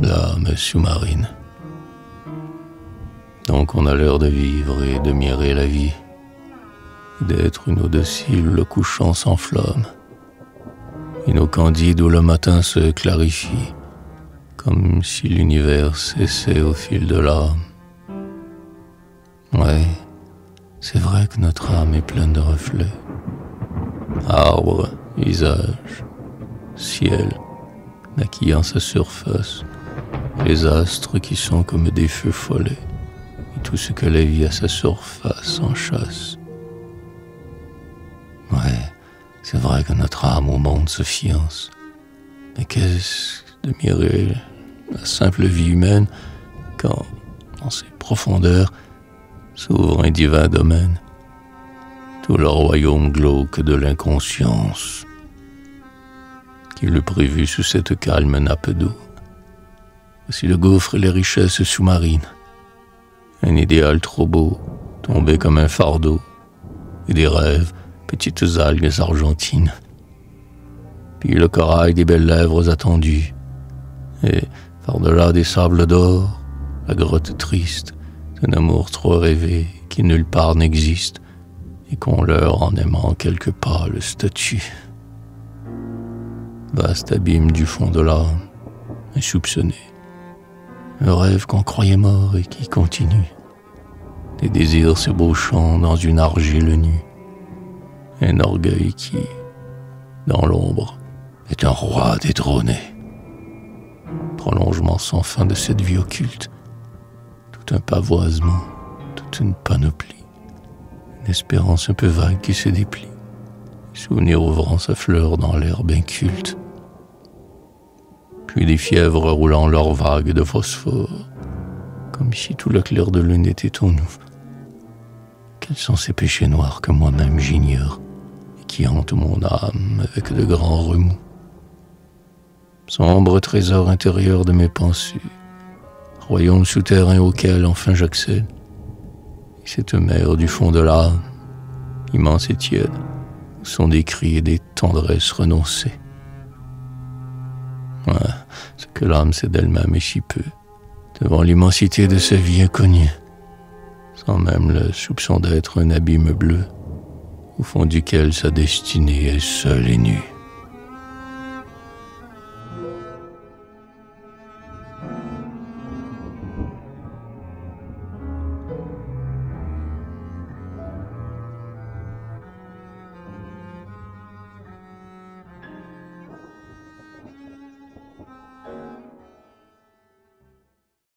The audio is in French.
l'âme sous-marine. Donc on a l'air de vivre et de mirer la vie, d'être une eau docile où le couchant s'enflamme, une eau candide où le matin se clarifie, comme si l'univers cessait au fil de l'âme. Ouais, c'est vrai que notre âme est pleine de reflets. Arbres, visages, ciel, maquillant sa surface, les astres qui sont comme des feux follets, et tout ce que la vie à sa surface en chasse. Ouais, c'est vrai que notre âme au monde se fiance. Mais qu'est-ce de mirer la simple vie humaine quand, dans ses profondeurs, s'ouvre un divin domaine, tout le royaume glauque de l'inconscience, qui l'eût prévu sous cette calme nappe d'eau. Voici le gouffre et les richesses sous-marines, un idéal trop beau, tombé comme un fardeau, et des rêves, petites algues argentines. Puis le corail des belles lèvres attendues, et par-delà des sables d'or, la grotte triste d'un amour trop rêvé qui nulle part n'existe, et qu'on leurre en aimant quelque pâle statue. Vaste abîme du fond de l'âme, insoupçonné, un rêve qu'on croyait mort et qui continue, des désirs s'ébauchant dans une argile nue, un orgueil qui, dans l'ombre, est un roi détrôné, prolongement sans fin de cette vie occulte, tout un pavoisement, toute une panoplie, une espérance un peu vague qui se déplie, souvenir ouvrant sa fleur dans l'herbe inculte, puis des fièvres roulant leurs vagues de phosphore, comme si tout le clair de lune était en nous. Quels sont ces péchés noirs que moi-même j'ignore, et qui hantent mon âme avec de grands remous? Sombre trésor intérieur de mes pensées, royaume souterrain auquel enfin j'accède, et cette mer du fond de l'âme, immense et tiède, où sont des cris et des tendresses renoncées. Ouais, ce que l'âme sait d'elle-même est si peu, devant l'immensité de sa vie inconnue, sans même le soupçon d'être un abîme bleu, au fond duquel sa destinée est seule et nue.